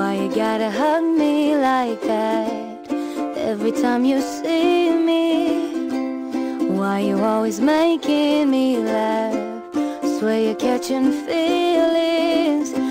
Why you gotta hug me like that every time you see me? Why you always making me laugh? Swear you're catching feelings.